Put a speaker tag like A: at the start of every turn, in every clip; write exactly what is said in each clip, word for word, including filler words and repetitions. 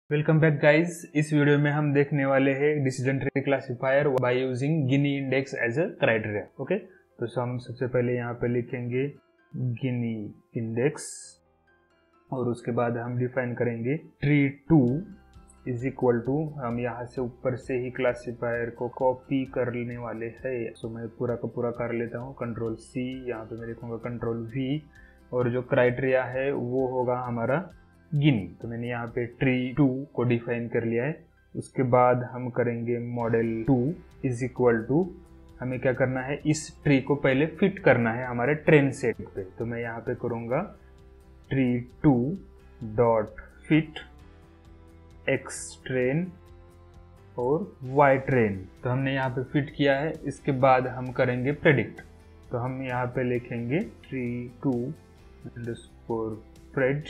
A: Welcome back guys. इस video में हम देखने वाले हैं decision tree classifier by using Gini index as a criteria. Okay, तो हम सबसे पहले यहाँ पे लिखेंगे गिनी इंडेक्स और उसके बाद हम डिफाइन करेंगे tree two is equal to, हम यहाँ से ऊपर से ही क्लासिफायर को कॉपी कर लेने वाले हैं। तो मैं पूरा का पूरा कर लेता हूँ, कंट्रोल सी, यहाँ पे मैं लिखूंगा कंट्रोल वी और जो क्राइटेरिया है वो होगा हमारा गिनी। तो मैंने यहाँ पे ट्री टू को डिफाइन कर लिया है। उसके बाद हम करेंगे model two is equal to, हमें क्या करना है, इस ट्री को पहले फिट करना है हमारे ट्रेन सेट पे। तो मैं यहाँ पे करूँगा tree two dot fit X train और वाई ट्रेन। तो हमने यहाँ पे फिट किया है। इसके बाद हम करेंगे प्रेडिक्ट। तो हम यहाँ पे लिखेंगे tree two underscore pred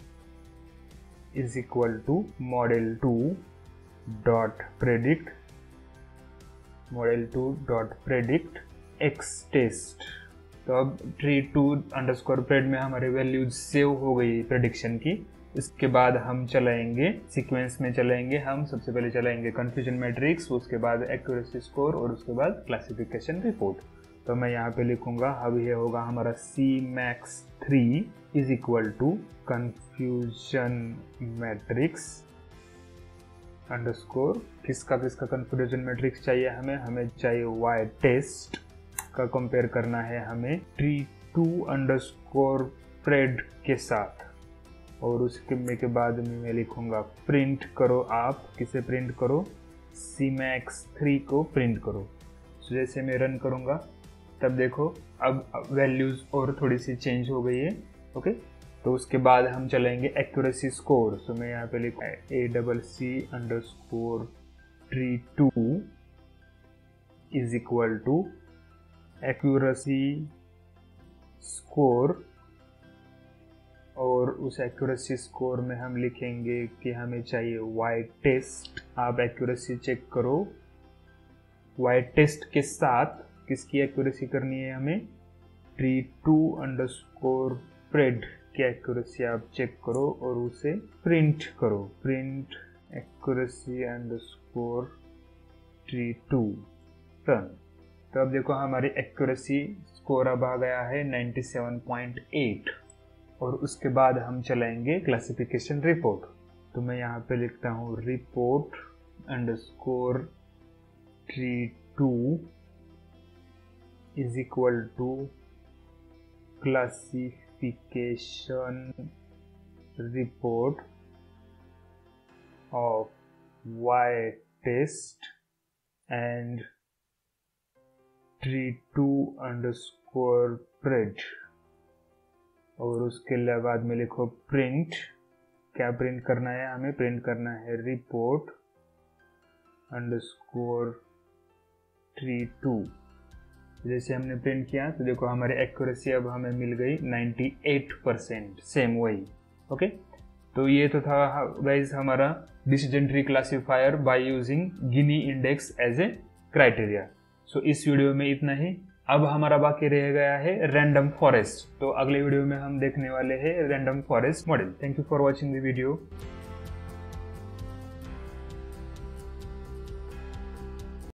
A: is equal to model two dot predict model two dot predict x test। तो अब ट्री टू अंडरस्कोर प्रेड में हमारे वैल्यूज सेव हो गई प्रेडिक्शन की। इसके बाद हम चलाएंगे सीक्वेंस में चलाएंगे हम सबसे पहले चलाएंगे कंफ्यूजन मैट्रिक्स, उसके बाद एक्यूरेसी स्कोर और उसके बाद क्लासिफिकेशन रिपोर्ट। तो मैं यहाँ पे लिखूंगा, अब ये होगा हमारा C max three is equal to confusion matrix underscore, किसका किसका कंफ्यूजन मैट्रिक्स चाहिए हमें हमें चाहिए वाई टेस्ट का कंपेयर करना है हमें ट्री टू अंडरस्कोर प्रेड के साथ। और उसके में के बाद में मैं लिखूंगा प्रिंट करो, आप किसे प्रिंट करो, सी मैक्स थ्री को प्रिंट करो। so, जैसे मैं रन करूंगा तब देखो अब वैल्यूज और थोड़ी सी चेंज हो गई है। ओके, तो उसके बाद हम चलेंगे एक्यूरेसी स्कोर। सो मैं यहाँ पे लिखूँ A double C underscore tree two is equal to accuracy score, और उस एक्यूरेसी स्कोर में हम लिखेंगे कि हमें चाहिए वाई टेस्ट। आप एक्यूरेसी चेक करो, वाई टेस्ट के साथ किसकी एक्यूरेसी करनी है हमें, ट्री टू अंडरस्कोर प्रेड की एक्यूरेसी आप चेक करो और उसे प्रिंट करो, print accuracy underscore tree two run. तो अब देखो हमारी एक्यूरेसी स्कोर अब आ गया है नाइंटी सेवन पॉइंट एट। और उसके बाद हम चलाएंगे क्लासिफिकेशन रिपोर्ट। तो मैं यहाँ पे लिखता हूँ report underscore tree two is equal to classification report of y test and tree two underscore pred। और उसके बाद में लिखो प्रिंट, क्या प्रिंट करना है हमें, प्रिंट करना है रिपोर्ट अंडरस्कोर ट्री टू। जैसे हमने प्रिंट किया तो देखो हमारी एक्यूरेसी अब हमें मिल गई नाइंटी एट परसेंट, सेम वही। ओके, तो ये तो था गाइज हमारा decision tree classifier by using Gini index as a criteria. So इस वीडियो में इतना ही। अब हमारा बाकी रह गया है रैंडम फॉरेस्ट। तो अगले वीडियो में हम देखने वाले हैं random forest model. Thank you for watching the video.